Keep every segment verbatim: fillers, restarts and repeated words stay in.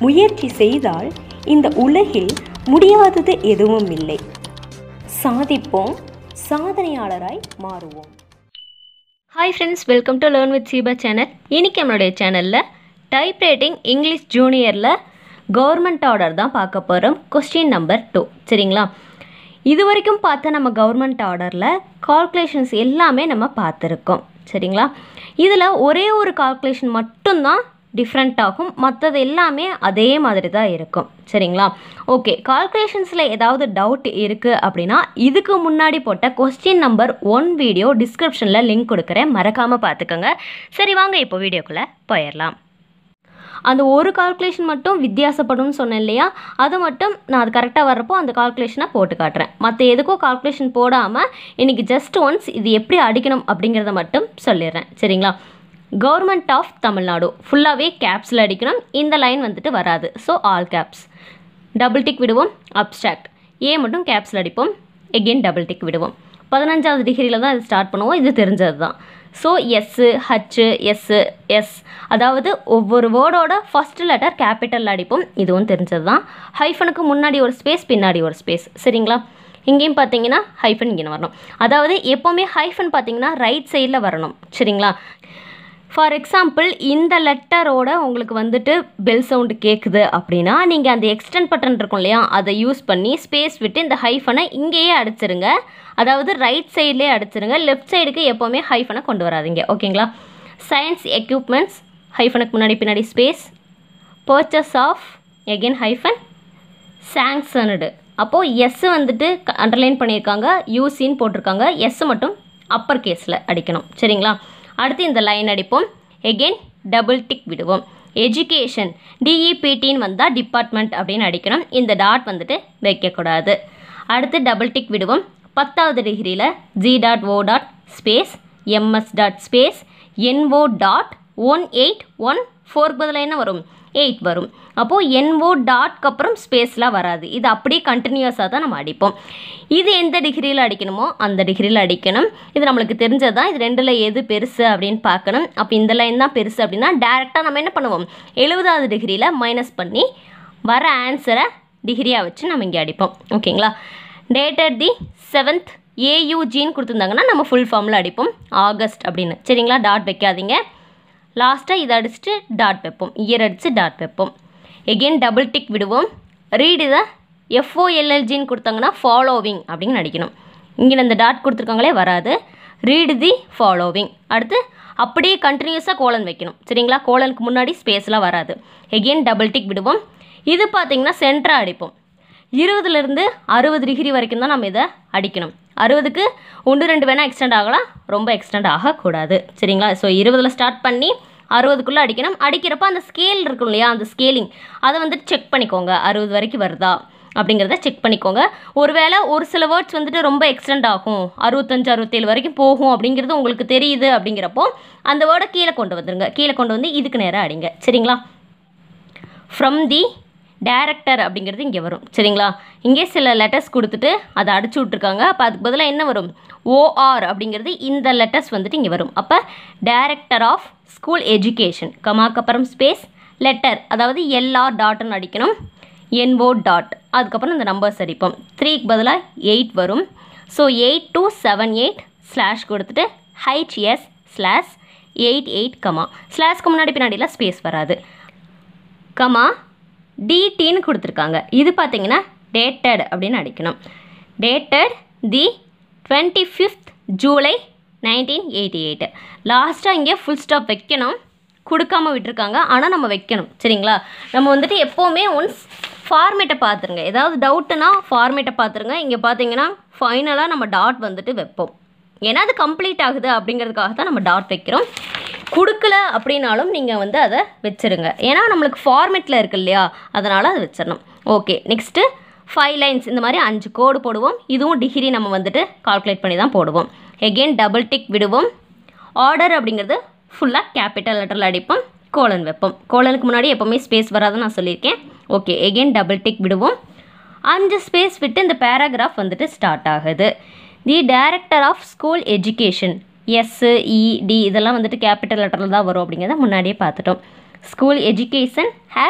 முயற்சி செய்தால் இந்த உலகில் முடியாதது எதுவும் இல்லை. சாதிப்போம், சாதனையாளராய் மாறுவோம். Hi friends, welcome to learn with Seeba channel. இன்றைக்கி நம்மளுடைய சேனலில் டைப்ரைட்டிங் இங்கிலீஷ் ஜூனியரில் கவர்மெண்ட் ஆர்டர் தான் பார்க்க போகிறோம். Question number two. சரிங்களா? இது வரைக்கும் பார்த்த நம்ம கவர்மெண்ட் ஆர்டரில் கால்குலேஷன்ஸ் எல்லாமே நம்ம பார்த்துருக்கோம். சரிங்களா? இதில் ஒரே ஒரு கால்குலேஷன் மட்டும்தான் டிஃப்ரெண்ட் ஆகும், மற்றது எல்லாமே அதே மாதிரி தான் இருக்கும். சரிங்களா? ஓகே, கால்குலேஷன்ஸில் ஏதாவது டவுட் இருக்குது அப்படின்னா இதுக்கு முன்னாடி போட்ட கொஸ்டின் நம்பர் ஒன் வீடியோ டிஸ்கிரிப்ஷனில் லிங்க் கொடுக்குறேன், மறக்காமல் பார்த்துக்கோங்க. சரி, வாங்க இப்போ வீடியோக்குள்ளே போயிடலாம். அந்த ஒரு கால்குலேஷன் மட்டும் வித்தியாசப்படும்னு சொன்னேன் இல்லையா, அதை மட்டும் நான் அது கரெக்டாக வர்றப்போ அந்த கால்குலேஷனை போட்டு காட்டுறேன். மற்ற எதுக்கும் கால்குலேஷன் போடாமல் இன்றைக்கி ஜஸ்ட் ஒன்ஸ் இது எப்படி அடிக்கணும் அப்படிங்கிறத மட்டும் சொல்லிடுறேன். சரிங்களா? கவர்மெண்ட் ஆஃப் தமிழ்நாடு ஃபுல்லாகவே கேப்ஸில் அடிக்கணும். இந்த லைன் வந்துட்டு வராது, so all caps. Double tick விடுவோம். அப்ஸ்ட்ராக்ட் ஏ மட்டும் கேப்ஸில் அடிப்போம். எகெயின் டபுள் டிக் விடுவோம். பதினஞ்சாவது டிகிரியில் தான் இது ஸ்டார்ட் பண்ணுவோம், இது தெரிஞ்சது தான். So S, H, S, S, அதாவது ஒவ்வொரு வேர்டோட ஃபஸ்ட்டு லெட்டர் கேபிட்டலில் அடிப்போம், இதுவும் தெரிஞ்சது தான். ஹைஃபனுக்கு முன்னாடி ஒரு ஸ்பேஸ், பின்னாடி ஒரு ஸ்பேஸ். சரிங்களா? இங்கேயும் பார்த்தீங்கன்னா ஹைஃபன் இங்கே வரணும். அதாவது எப்போவுமே ஹைஃபன் பார்த்தீங்கன்னா ரைட் சைடில் வரணும். சரிங்களா? ஃபார் எக்ஸாம்பிள், இந்த லெட்டரோட உங்களுக்கு வந்துட்டு பெல் சவுண்டு கேட்குது அப்படின்னா நீங்கள் அந்த எக்ஸ்டெண்ட் பட்டன் இருக்கும் இல்லையா, அதை யூஸ் பண்ணி ஸ்பேஸ் விட்டு இந்த ஹைஃபனை இங்கேயே அடிச்சிருங்க. அதாவது ரைட் சைட்லேயே அடிச்சிருங்க. லெஃப்ட் சைடுக்கு எப்போவுமே ஹைஃபனை கொண்டு வராதிங்க. ஓகேங்களா? சயின்ஸ் எக்யூப்மெண்ட்ஸ், ஹைஃபனுக்கு முன்னாடி பின்னாடி space. Purchase of, again hyphen. Sanctioned, அப்போது எஸ் வந்துட்டு அண்டர்லைன் பண்ணியிருக்காங்க, யூசின்னு போட்டிருக்காங்க. எஸ் மட்டும் அப்பர் கேஸில் அடிக்கணும். சரிங்களா? அடுத்து இந்த லைன் அடிப்போம். எகெயின் டபுள் டிக் விடுவோம். எஜுகேஷன், டிஇபிடின்னு வந்தால் டிபார்ட்மெண்ட் அப்படின்னு அடிக்கணும். இந்த டாட் வந்துட்டு வைக்கக்கூடாது. அடுத்து டபுள் டிக் விடுவோம். பத்தாவது டிகிரியில் G dot O dot space, M S dot space, N O dot one eight one ஃபோருக்கு பதில் என்ன வரும்? எயிட் வரும். அப்போது என்ஓ டாட்க்கு அப்புறம் ஸ்பேஸ்லாம் வராது. இது அப்படியே கண்டினியூஸாக தான் நம்ம அடிப்போம். இது எந்த டிகிரியில் அடிக்கணுமோ அந்த டிகிரியில் அடிக்கணும். இது நம்மளுக்கு தெரிஞ்சது தான். இது ரெண்டில் எது பெருசு அப்படின்னு பார்க்கணும். அப்போ இந்த லைன் தான் பெருசு அப்படின்னா டேரெக்டாக நம்ம என்ன பண்ணுவோம்? எழுபதாவது டிகிரியில் மைனஸ் பண்ணி வர ஆன்சரை டிகிரியாக வச்சு நம்ம இங்கே அடிப்போம். ஓகேங்களா? டேட்டட் தி செவன்த் ஏயூஜின்னு கொடுத்துருந்தாங்கன்னா நம்ம ஃபுல் ஃபார்மில் அடிப்போம், ஆகஸ்ட் அப்படின்னு. சரிங்களா? டாட் வைக்காதீங்க. லாஸ்ட்டாக இதை அடிச்சுட்டு டாட் வைப்போம், இயர் அடித்து டாட் வைப்போம். எகெயின் டபுள் டிக் விடுவோம். ரீடு த எஃப்ஓஎல்எல்ஜின்னு கொடுத்தாங்கன்னா ஃபாலோவிங் அப்படின்னு அடிக்கணும். இங்கே இந்த டாட் கொடுத்துருக்காங்களே வராது. Read the following. அடுத்து அப்படியே கண்டினியூஸாக கோலன் வைக்கணும். சரிங்களா? கோலனுக்கு முன்னாடி ஸ்பேஸ்லாம் வராது. எகெயின் டபுள் டிக் விடுவோம். இது பார்த்திங்கன்னா சென்டராக அடிப்போம். இருபதுலேருந்து அறுபது டிகிரி வரைக்கும் தான் நம்ம இதை அடிக்கணும். அறுபதுக்கு ஒன்று ரெண்டு வேணால் எக்ஸ்டெண்ட் ஆகலாம், ரொம்ப எக்ஸ்டெண்ட் ஆகக்கூடாது. சரிங்களா? ஸோ இருபதில் ஸ்டார்ட் பண்ணி அறுபதுக்குள்ளே அடிக்கணும். அடிக்கிறப்ப அந்த ஸ்கேல் இருக்கும் இல்லையா, அந்த ஸ்கேலிங் அதை வந்துட்டு செக் பண்ணிக்கோங்க. அறுபது வரைக்கும் வருதா அப்படிங்கிறத செக் பண்ணிக்கோங்க. ஒருவேளை ஒரு சில வேர்ட்ஸ் வந்துட்டு ரொம்ப எக்ஸ்டெண்ட் ஆகும், அறுபத்தஞ்சு அறுபத்தேழு வரைக்கும் போகும் அப்படிங்கிறது உங்களுக்கு தெரியுது அப்படிங்கிறப்போ அந்த வேர்டை கீழே கொண்டு வந்துடுங்க. கீழே கொண்டு வந்து இதுக்கு நேராக அடிங்க. சரிங்களா? ஃப்ரம் தி டேரக்டர் அப்படிங்கிறது இங்கே வரும். சரிங்களா? இங்கே சில லெட்டர்ஸ் கொடுத்துட்டு அதை அடிச்சு விட்ருக்காங்க. அப்போ அதுக்கு பதிலாக என்ன வரும்? ஓஆர் அப்படிங்கிறது இந்த லெட்டர்ஸ் வந்துட்டு இங்கே வரும். அப்போ டைரக்டர் ஆஃப் ஸ்கூல் எஜுகேஷன், கமாக்கு அப்புறம் ஸ்பேஸ், லெட்டர் அதாவது எல்ஆர் டாட்னு அடிக்கணும், என்ஓ டாட், அதுக்கப்புறம் இந்த நம்பர்ஸ் அடிப்போம். த்ரீக்கு பதிலாக எயிட் வரும். So eight two seven eight slash கொடுத்துட்டு H S slash eight eight comma, ஸ்லாஷ்க்கு முன்னாடி பின்னாடிலாம் ஸ்பேஸ் வராது, கமா டிடின்னு கொடுத்துருக்காங்க. இது பார்த்தீங்கன்னா டேட்டட் அப்படின்னு அடிக்கணும். Dated the twenty fifth July nineteen eighty eight. லாஸ்ட்டாக இங்கே ஃபுல் ஸ்டாப் வைக்கணும், கொடுக்காம விட்டுருக்காங்க, ஆனால் நம்ம வைக்கணும். சரிங்களா? நம்ம வந்துட்டு எப்போவுமே ஒன்ஸ் ஃபார்மேட்டை பார்த்துருங்க. ஏதாவது டவுட்டுனா ஃபார்மேட்டை பார்த்துருங்க. இங்கே பார்த்தீங்கன்னா ஃபைனலாக நம்ம டாட் வந்துட்டு வைப்போம். ஏன்னா அது கம்ப்ளீட் ஆகுது அப்படிங்கிறதுக்காக தான் நம்ம டாட் வைக்கிறோம். கொடுக்கல அப்படின்னாலும் நீங்கள் வந்து அதை வச்சுருங்க. ஏன்னா நம்மளுக்கு ஃபார்மேட்டில் இருக்கு இல்லையா, அதனால் அதை வச்சிடணும். ஓகே, நெக்ஸ்ட்டு ஃபைவ் லைன்ஸ் இந்த மாதிரி அஞ்சு கோடு போடுவோம். இதுவும் டிகிரி நம்ம வந்துட்டு கால்குலேட் பண்ணி தான் போடுவோம். எகெயின் டபுள் டிக் விடுவோம். ஆர்டர் அப்படிங்கிறது ஃபுல்லாக கேபிட்டல் லெட்டரில் அடிப்போம், கோலன் வைப்போம். கோலனுக்கு முன்னாடி எப்போவுமே ஸ்பேஸ் வராதுன்னு நான் சொல்லியிருக்கேன். ஓகே, எகெயின் டபுள் டிக் விடுவோம். அஞ்சு ஸ்பேஸ் விட்டு இந்த பேராகிராஃப் வந்துட்டு ஸ்டார்ட் ஆகுது. The director of school education, S E D இதெல்லாம் வந்துட்டு கேபிட்டல் லெட்டரில் தான் வரும் அப்படிங்கிறத முன்னாடியே பார்த்துட்டோம். School education has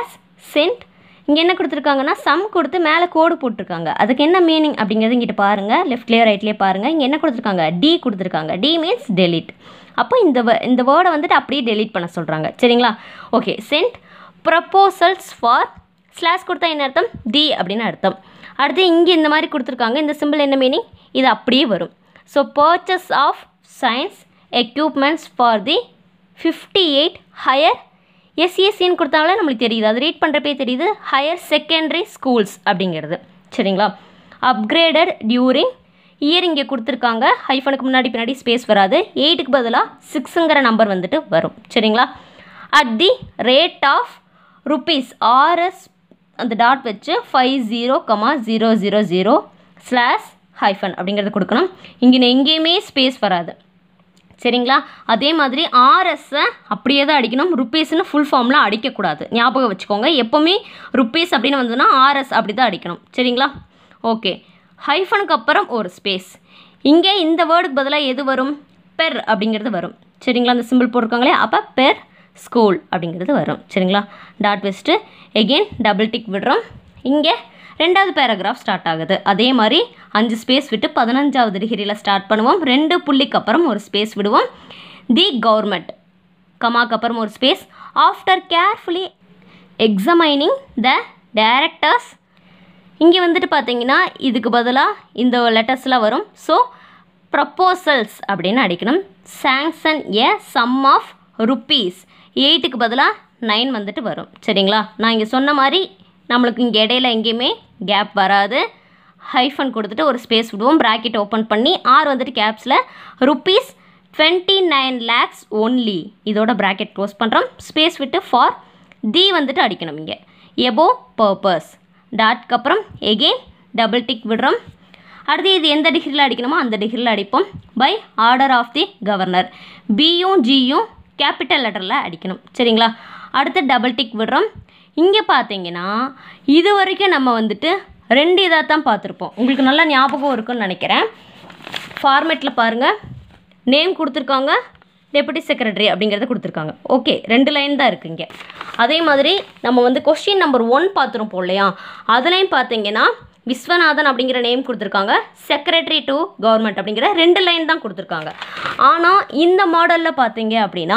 sent. இங்கே என்ன கொடுத்துருக்காங்கன்னா சம் கொடுத்து மேலே கோடு போட்டிருக்காங்க. அதுக்கு என்ன மீனிங் அப்படிங்கிறது இங்கிட்ட பாருங்கள், லெஃப்ட்லேயோ ரைட்லேயே பாருங்கள். இங்கே என்ன கொடுத்துருக்காங்க, டி கொடுத்துருக்காங்க. D means delete. அப்போ இந்த இந்த வேர்டை வந்துட்டு அப்படியே டெலிட் பண்ண சொல்கிறாங்க. சரிங்களா? Okay. Sent proposals for slash கொடுத்தா என்ன அர்த்தம், தி அப்படின்னு அர்த்தம். அடுத்து இங்கே இந்த மாதிரி கொடுத்துருக்காங்க. இந்த சிம்பிள் என்ன மீனிங், இது அப்படியே வரும். So purchase of science equipments for the fifty eight higher எஸ்சிஎஸ்சின்னு கொடுத்தாங்களே நம்மளுக்கு தெரியுது, அது ரீட் பண்ணுறப்பே தெரியுது, ஹையர் செகண்டரி ஸ்கூல்ஸ் அப்படிங்கிறது. சரிங்களா? அப்கிரேடட் டியூரிங் இயர் இங்கே கொடுத்துருக்காங்க. ஹைஃபனுக்கு முன்னாடி பின்னாடி ஸ்பேஸ் வராது. எயிட்டுக்கு பதிலாக சிக்ஸுங்கிற நம்பர் வந்துட்டு வரும். சரிங்களா? At the rate of rupees R S அந்த டாட் வச்சு five zero comma zero zero zero slash hyphen அப்படிங்கிறது கொடுக்கணும். இங்கே எங்கேயுமே ஸ்பேஸ் வராது. சரிங்களா? அதே மாதிரி ஆர்எஸ்ஸை அப்படியே தான் அடிக்கணும். ருப்பீஸ்னு ஃபுல் ஃபார்மில் அடிக்கக்கூடாது. ஞாபகம் வச்சுக்கோங்க. எப்போவுமே ருப்பீஸ் அப்படின்னு வந்ததுன்னா ஆர்எஸ் அப்படி தான் அடிக்கணும். சரிங்களா? ஓகே. ஹைஃபனுக்கு அப்புறம் ஒரு ஸ்பேஸ். இங்கே இந்த வேர்டுக்கு பதிலாக எது வரும், பெர் அப்படிங்கிறது வரும். சரிங்களா? அந்த சிம்பிள் போட்டிருக்காங்களே, அப்போ பெர் ஸ்கூல் அப்படிங்கிறது வரும். சரிங்களா? டாட் வச்சுட்டு எகெயின் டபுள் டிக் விடுறோம். இங்கே ரெண்டாவது பேராகிராஃப் ஸ்டார்ட் ஆகுது. அதே மாதிரி அஞ்சு ஸ்பேஸ் விட்டு பதினஞ்சாவது டிகிரியில் ஸ்டார்ட் பண்ணுவோம். ரெண்டு புள்ளிக்கு அப்புறம் ஒரு ஸ்பேஸ் விடுவோம். தி கவர்மெண்ட் கமாக்கு அப்புறம் ஒரு space. After carefully examining the directors இங்கே வந்துட்டு பார்த்தீங்கன்னா இதுக்கு பதிலாக இந்த லெட்டர்ஸ்லாம் வரும். ஸோ ப்ரப்போசல்ஸ் அப்படின்னு அடிக்கணும். Sanction a sum of rupees எயிட்டுக்கு பதிலாக நைன் வந்துட்டு வரும். சரிங்களா? நான் இங்கே சொன்ன மாதிரி நம்மளுக்கு இங்கே இடையில எங்கேயுமே கேப் வராது. ஹைஃபன் கொடுத்துட்டு ஒரு ஸ்பேஸ் விடுவோம். ப்ராக்கெட் ஓப்பன் பண்ணி ஆர் வந்துட்டு கேப்ஸில் rupees twenty nine lakhs only இதோட ப்ராக்கெட் க்ளோஸ் பண்ணுறோம். ஸ்பேஸ் விட்டு ஃபார் தி வந்துட்டு அடிக்கணும். இங்கே எபோ பர்பஸ் டாட்க்கு அப்புறம் எகெயின் டபுள் டிக் விடுறோம். அடுத்து இது எந்த டிகிரியில் அடிக்கணுமோ அந்த டிகிரியில் அடிப்போம். By order of the governor பியும் ஜியும் கேபிட்டல் லெட்டரில் அடிக்கணும். சரிங்களா? அடுத்து டபுள் டிக் விடுறோம். இங்கே பார்த்தீங்கன்னா இது வரைக்கும் நம்ம வந்துட்டு ரெண்டு இதாக தான் பார்த்துருப்போம். உங்களுக்கு நல்லா ஞாபகம் இருக்குன்னு நினைக்கிறேன். ஃபார்மேட்டில் பாருங்கள், நேம் கொடுத்துருக்காங்க, டெபுட்டி செக்ரட்டரி அப்படிங்கிறத கொடுத்துருக்காங்க. ஓகே, ரெண்டு லைன் தான் இருக்குது இங்கே. அதே மாதிரி நம்ம வந்து கொஸ்டின் நம்பர் ஒன் பார்த்துருப்போம் இல்லையா, அதுலேயும் பார்த்தீங்கன்னா விஸ்வநாதன் அப்படிங்கிற நேம் கொடுத்துருக்காங்க, செக்ரட்டரி டு கவர்மெண்ட் அப்படிங்கிற ரெண்டு லைன் தான் கொடுத்துருக்காங்க. ஆனால் இந்த மாடலில் பார்த்தீங்க அப்படின்னா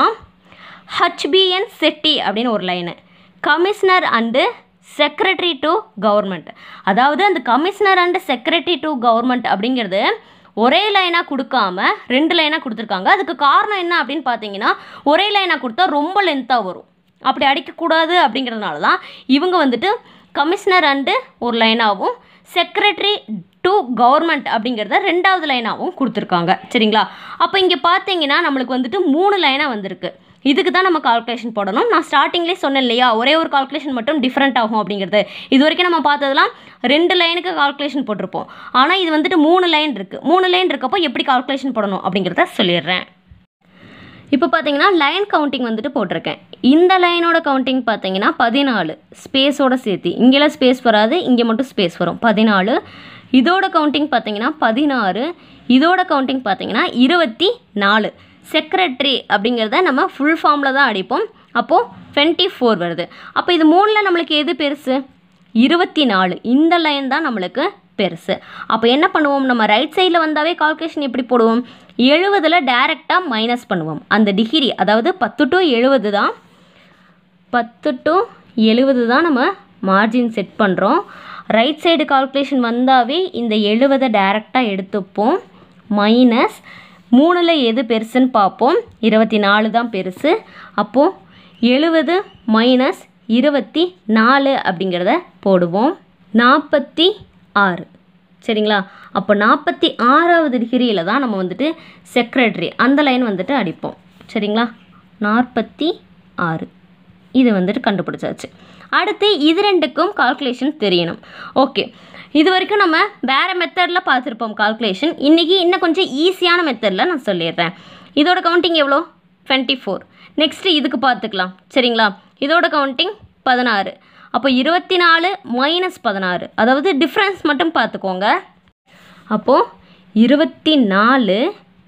ஹச்பிஎன் செட்டி அப்படின்னு ஒரு line, commissioner and secretary to government. அதாவது அந்த commissioner and secretary to government அப்படிங்கிறது ஒரே லைனாக கொடுக்காம ரெண்டு லைனாக கொடுத்துருக்காங்க. அதுக்கு காரணம் என்ன அப்படின்னு பார்த்தீங்கன்னா, ஒரே லைனாக கொடுத்தா ரொம்ப லென்த்தாக வரும், அப்படி அடிக்கக்கூடாது அப்படிங்கிறதுனால தான் இவங்க வந்துட்டு கமிஷனர் அண்டு ஒரு லைனாகவும் செக்ரட்டரி டு கவர்மெண்ட் அப்படிங்கிறத ரெண்டாவது லைனாகவும் கொடுத்துருக்காங்க. சரிங்களா? அப்போ இங்கே பார்த்தீங்கன்னா நம்மளுக்கு வந்துட்டு மூணு லைனாக வந்திருக்கு. இதுக்கு தான் நம்ம கால்குலேஷன் போடணும். நான் ஸ்டார்டிங்லேயே சொன்னேன் இல்லையா, ஒரே ஒரு கால்குலேஷன் மட்டும் டிஃப்ரெண்ட் ஆகும் அப்படிங்கிறது. இது வரைக்கும் நம்ம பார்த்ததெல்லாம் ரெண்டு லைனுக்கு கால்குலேஷன் போட்டிருப்போம். ஆனால் இது வந்துட்டு மூணு லைன் இருக்குது. மூணு லைன் இருக்கப்போ எப்படி கால்குலேஷன் போடணும் அப்படிங்கிறத சொல்லிடுறேன். இப்போ பார்த்தீங்கன்னா லைன் கவுண்டிங் வந்துட்டு போட்டிருக்கேன். இந்த லைனோட கவுண்டிங் பார்த்தீங்கன்னா பதினாலு ஸ்பேஸோட சேர்த்து. இங்கெல்லாம் ஸ்பேஸ் வராது, இங்கே மட்டும் ஸ்பேஸ் வரும். பதினாலு. இதோட கவுண்டிங் பார்த்தீங்கன்னா பதினாறு. இதோட கவுண்டிங் பார்த்தீங்கன்னா இருபத்தி நாலு. செக்ரட்டரி அப்படிங்கிறத நம்ம ஃபுல் ஃபார்மில் தான் அடிப்போம். அப்போது டுவெண்ட்டி ஃபோர் வருது. அப்போ இது மூணில் நம்மளுக்கு எது பெருசு? இருபத்தி நாலு. இந்த லைன் தான் நம்மளுக்கு பெருசு. அப்போ என்ன பண்ணுவோம், நம்ம ரைட் சைடில் வந்தாவே கால்குலேஷன் எப்படி போடுவோம், எழுபதில் டைரெக்டாக மைனஸ் பண்ணுவோம். அந்த டிகிரி அதாவது பத்து டு எழுபது தான் பத்து டு எழுபது தான் நம்ம மார்ஜின் செட் பண்ணுறோம். ரைட் சைடு கால்குலேஷன் வந்தாவே இந்த எழுபதை டைரெக்டாக எடுத்துப்போம். மைனஸ் மூணில் எது பெருசுன்னு பார்ப்போம். இருபத்தி நாலு தான் பெருசு. அப்போது எழுபது மைனஸ் இருபத்தி நாலு அப்படிங்கிறத போடுவோம். நாற்பத்தி ஆறு. சரிங்களா? அப்போ நாற்பத்தி ஆறாவது டிகிரியில் தான் நம்ம வந்துட்டு செக்ரட்டரி அந்த லைன் வந்துட்டு அடிப்போம். சரிங்களா? நாற்பத்தி ஆறு இது வந்துட்டு கண்டுபிடிச்சாச்சு. அடுத்து இது ரெண்டுக்கும் கால்குலேஷன் தெரியணும். ஓகே, இது வரைக்கும் நம்ம வேறு மெத்தடில் பார்த்துருப்போம் கால்குலேஷன். இன்றைக்கி இன்னும் கொஞ்சம் ஈஸியான மெத்தடில் நான் சொல்லிடுறேன். இதோட கவுண்டிங் எவ்வளோ? Twenty four. நெக்ஸ்ட்டு இதுக்கு பார்த்துக்கலாம். சரிங்களா? இதோட கவுண்டிங் பதினாறு. அப்போ இருபத்தி நாலு மைனஸ் பதினாறு, அதாவது டிஃப்ரென்ஸ் மட்டும் பார்த்துக்கோங்க. அப்போது இருபத்தி நாலு,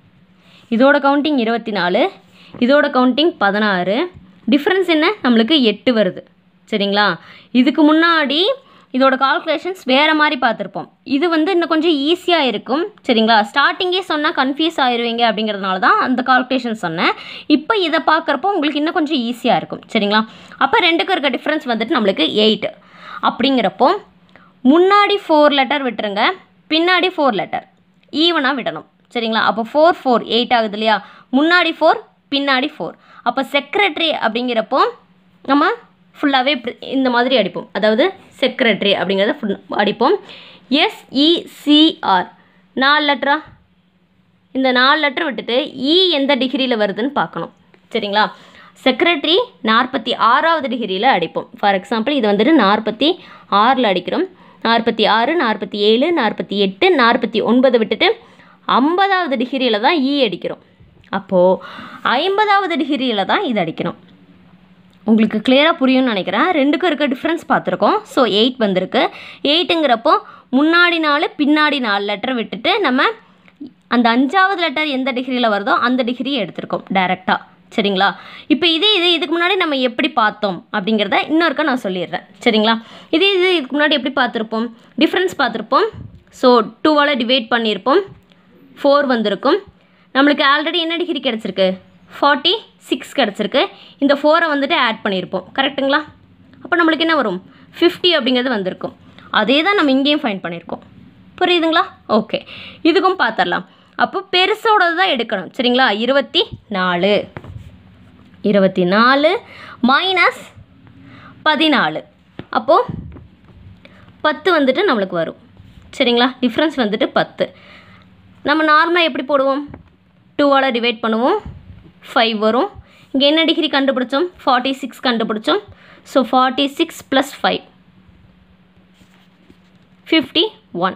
இதோட கவுண்டிங் இருபத்தி நாலு, இதோட கவுண்டிங் பதினாறு. டிஃப்ரென்ஸ் என்ன? நம்மளுக்கு எட்டு வருது. சரிங்களா. இதுக்கு முன்னாடி இதோட கால்குலேஷன்ஸ் வேறு மாதிரி பார்த்துருப்போம். இது வந்து இன்னும் கொஞ்சம் ஈஸியாக இருக்கும் சரிங்களா. ஸ்டார்டிங்கே சொன்னால் கன்ஃபியூஸ் ஆயிடுவீங்க அப்படிங்கிறதுனால தான் அந்த கால்குலேஷன் சொன்னேன். இப்போ இதை பார்க்குறப்போ உங்களுக்கு இன்னும் கொஞ்சம் ஈஸியாக இருக்கும் சரிங்களா. அப்போ ரெண்டுக்கும் இருக்க டிஃப்ரென்ஸ் வந்துட்டு நம்மளுக்கு எயிட் அப்படிங்கிறப்போ முன்னாடி ஃபோர் லெட்டர் விட்டுருங்க, பின்னாடி ஃபோர் லெட்டர் ஈவனாக விடணும் சரிங்களா. அப்போ ஃபோர் ஃபோர் எயிட் ஆகுது இல்லையா, முன்னாடி ஃபோர் பின்னாடி ஃபோர். அப்போ செக்ரட்டரி அப்படிங்கிறப்போ நம்ம ஃபுல்லாகவே இந்த மாதிரி அடிப்போம், அதாவது செக்ரட்டரி அப்படிங்கிறத ஃபுல் அடிப்போம். எஸ்இசிஆர் நாலு லெட்டரா, இந்த நாலு லெட்டர் விட்டுட்டு இ எந்த டிகிரியில் வருதுன்னு பார்க்கணும் சரிங்களா. செக்ரட்டரி நாற்பத்தி ஆறாவது டிகிரியில் அடிப்போம். ஃபார் எக்ஸாம்பிள் இது வந்துட்டு நாற்பத்தி ஆறில் அடிக்கிறோம். நாற்பத்தி ஆறு நாற்பத்தி ஏழு நாற்பத்தி எட்டு நாற்பத்தி ஒன்பது விட்டுட்டு ஐம்பதாவது டிகிரியில் தான் இ அடிக்கிறோம். அப்போது ஐம்பதாவது டிகிரியில் தான் இது அடிக்கணும். உங்களுக்கு கிளியராக புரியும்னு நினைக்கிறேன். ரெண்டுக்கும் இருக்க டிஃப்ரென்ஸ் பார்த்துருக்கோம். ஸோ எயிட் வந்திருக்கு. எயிட்டுங்கிறப்போ முன்னாடி நாலு பின்னாடி நாலு லெட்டர் விட்டுட்டு நம்ம அந்த அஞ்சாவது லெட்டர் எந்த டிகிரியில் வருதோ அந்த டிகிரியை எடுத்திருக்கோம் டைரெக்டாக சரிங்களா. இப்போ இதே இது இதுக்கு முன்னாடி நம்ம எப்படி பார்த்தோம் அப்படிங்கிறத இன்னொருக்கா நான் சொல்லிடுறேன் சரிங்களா. இதே இது இதுக்கு முன்னாடி எப்படி பார்த்துருப்போம், டிஃப்ரென்ஸ் பார்த்துருப்போம். ஸோ டூவால் டிவைட் பண்ணியிருப்போம், ஃபோர் வந்திருக்கும். நம்மளுக்கு ஆல்ரெடி என்ன டிகிரி கிடச்சிருக்கு, ஃபார்ட்டி சிக்ஸ் கிடச்சிருக்கு. இந்த ஃபோரை வந்துட்டு ஆட் பண்ணியிருப்போம் கரெக்டுங்களா. அப்போ நம்மளுக்கு என்ன வரும், ஃபிஃப்டி அப்படிங்கிறது வந்திருக்கும். அதே தான் நம்ம இங்கேயும் ஃபைண்ட் பண்ணியிருக்கோம். புரியுதுங்களா. ஓகே, இதுக்கும் பார்த்துடலாம். அப்போ பெருசோடது தான் எடுக்கணும் சரிங்களா. இருபத்தி நாலு இருபத்தி நாலு மைனஸ் பதினாலு, அப்போது பத்து வந்துட்டு நம்மளுக்கு வரும் சரிங்களா. டிஃப்ரென்ஸ் வந்துட்டு பத்து. நம்ம நார்மலாக எப்படி போடுவோம், டூவால் டிவைட் பண்ணுவோம், ஃபைவ் வரும். இங்கே என்ன டிகிரி கண்டுபிடிச்சோம், ஃபார்ட்டி சிக்ஸ் கண்டுபிடிச்சோம். So forty six plus five fifty one.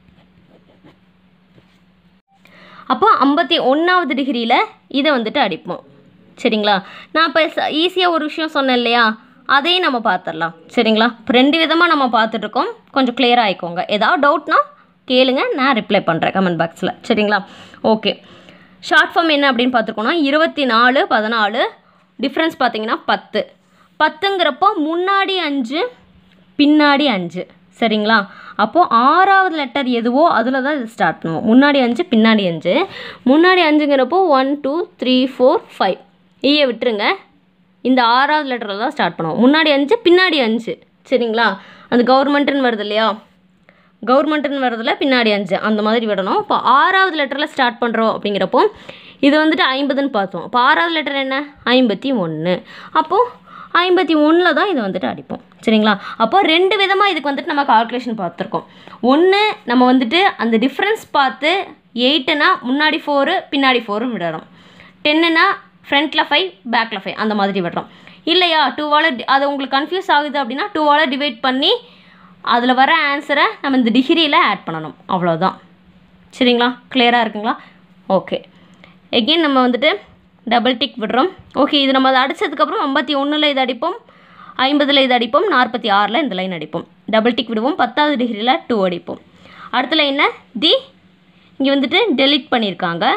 அப்போ ஐம்பத்தி ஒன்றாவது டிகிரியில் இதை வந்துட்டு அடிப்போம் சரிங்களா. நான் இப்போ ஈஸியாக ஒரு விஷயம் சொன்னேன் இல்லையா, அதையும் நம்ம பார்த்துடலாம் சரிங்களா. இப்போ ரெண்டு விதமாக நம்ம பார்த்துட்ருக்கோம், கொஞ்சம் கிளியராக ஆகிக்கோங்க. ஏதாவது டவுட்னா கேளுங்க, நான் ரிப்ளை பண்ணுறேன் கமெண்ட் பாக்ஸில் சரிங்களா. ஓகே, ஷார்ட் ஃபார்ம் என்ன அப்படின்னு பார்த்துருக்கோன்னா இருபத்தி நாலு பதினாலு, டிஃப்ரென்ஸ் பார்த்தீங்கன்னா பத்து. பத்துங்கிறப்போ முன்னாடி அஞ்சு பின்னாடி அஞ்சு சரிங்களா. அப்போது ஆறாவது லெட்டர் எதுவோ அதில் தான் இது ஸ்டார்ட் பண்ணுவோம். முன்னாடி அஞ்சு பின்னாடி அஞ்சு. முன்னாடி அஞ்சுங்கிறப்போ one two three four five, ஈயை விட்டுருங்க. இந்த ஆறாவது லெட்டரில் தான் ஸ்டார்ட் பண்ணுவோம். முன்னாடி அஞ்சு பின்னாடி அஞ்சு சரிங்களா. அந்த கவர்மெண்ட்டுன்னு வருது இல்லையா, கவர்மெண்ட்டுன்னு வரதில்ல பின்னாடி அஞ்சு அந்த மாதிரி விடணும். இப்போ ஆறாவது லெட்டரில் ஸ்டார்ட் பண்ணுறோம் அப்படிங்கிறப்போ இது வந்துட்டு ஐம்பதுன்னு பார்த்தோம். இப்போ ஆறாவது லெட்டர் என்ன, ஐம்பத்தி ஒன்று. அப்போது ஐம்பத்தி ஒன்றில் தான் இதை வந்துட்டு அடிப்போம் சரிங்களா. அப்போ ரெண்டு விதமாக இதுக்கு வந்துட்டு நம்ம கால்குலேஷன் பார்த்துருக்கோம். ஒன்று நம்ம வந்துட்டு அந்த டிஃப்ரென்ஸ் பார்த்து எயிட்டுனா முன்னாடி ஃபோரு பின்னாடி ஃபோரும் விடணும், டென்னுனா ஃப்ரண்ட்டில் ஃபைவ் பேக்கில் ஃபைவ் அந்த மாதிரி விடுறோம். இல்லையா டூவால் அது உங்களுக்கு கன்ஃபியூஸ் ஆகுது அப்படின்னா டூவால் டிவைட் பண்ணி அதில் வர ஆன்சரை நம்ம இந்த டிகிரியில் ஆட் பண்ணணும், அவ்வளோதான் சரிங்களா. கிளியராக இருக்குங்களா. ஓகே, எகெயின் நம்ம வந்துட்டு டபுள் டிக் விடுறோம். ஓகே, இது நம்ம அதை அடித்ததுக்கப்புறம் ஐம்பத்தி ஒன்றில் இது அடிப்போம், ஐம்பதில் இது அடிப்போம், நாற்பத்தி ஆறில் இந்த லைன் அடிப்போம். டபுள் டிக் விடுவோம், பத்தாவது டிகிரியில் டூ அடிப்போம். அடுத்த லைனை தி இங்கே வந்துட்டு டெலிட் பண்ணியிருக்காங்க.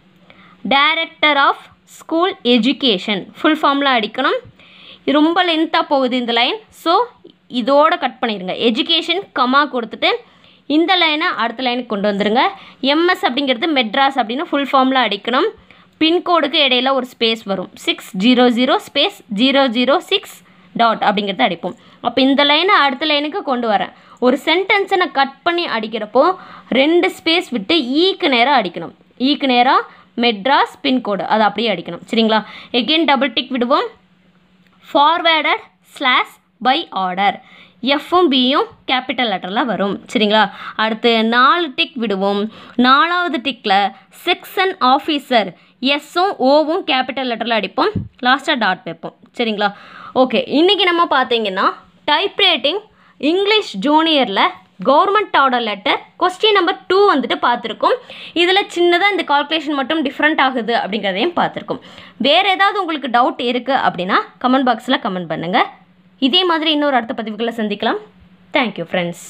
Director of school education full ஃபார்மில் அடிக்கணும். இது ரொம்ப லென்த்தாக போகுது இந்த லைன், ஸோ இதோட கட் பண்ணிடுங்க. எஜுகேஷன் கமா கொடுத்துட்டு இந்த லைனை அடுத்த லைனுக்கு கொண்டு வந்துடுங்க. எம்எஸ் அப்படிங்கிறது மெட்ராஸ் அப்படின்னு ஃபுல் ஃபார்மில் அடிக்கணும். பின்கோடுக்கு இடையில ஒரு ஸ்பேஸ் வரும், six zero zero space zero zero six dot அப்படிங்கிறத அடிப்போம். அப்போ இந்த லைனை அடுத்த லைனுக்கு கொண்டு வரேன். ஒரு சென்டென்ஸை நான் கட் பண்ணி அடிக்கிறப்போ ரெண்டு ஸ்பேஸ் விட்டு ஈக்கு நேராக அடிக்கணும். ஈக்கு நேராக மெட்ராஸ் பின்கோடு அதை அப்படியே அடிக்கணும் சரிங்களா. எகெயின் டபுள் டிக் விடுவோம். ஃபார்வேர்டட் ஸ்லாஷ் பை ஆர்டர், எஃப்பும் பியும் கேபிட்டல் லெட்டரில் வரும் சரிங்களா. அடுத்து நாலு டிக் விடுவோம். நாலாவது டிக்கில் செக்ஷன் ஆஃபீஸர் எஸ்ஸும் ஓவும் கேபிட்டல் லெட்டரில் அடிப்போம், லாஸ்ட்டாக டாட் வைப்போம் சரிங்களா. ஓகே, இன்றைக்கி நம்ம பார்த்தீங்கன்னா டைப்ரைட்டிங் இங்கிலீஷ் ஜூனியரில் government order letter question number two வந்துட்டு பார்த்துருக்கோம். இதில் சின்னதாக இந்த கால்குலேஷன் மட்டும் டிஃப்ரெண்ட் ஆகுது அப்படிங்கிறதையும் பார்த்துருக்கோம். வேறு ஏதாவது உங்களுக்கு டவுட் இருக்குது அப்படின்னா கமெண்ட் பாக்ஸில் கமெண்ட் பண்ணுங்கள். இதே மாதிரி இன்னொரு அடுத்த பதிவுகளை சந்திக்கலாம். Thank you friends.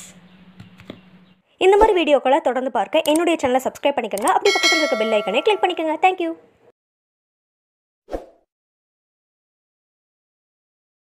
இந்த மாதிரி வீடியோக்களை தொடர்ந்து பார்க்க என்னுடைய சேனலை சப்ஸ்கிரைப் பண்ணிக்கோங்க. அப்படி பக்கத்தில் இருக்க பெல் ஐக்கனை கிளிக் பண்ணிக்கோங்க. தேங்க்யூ.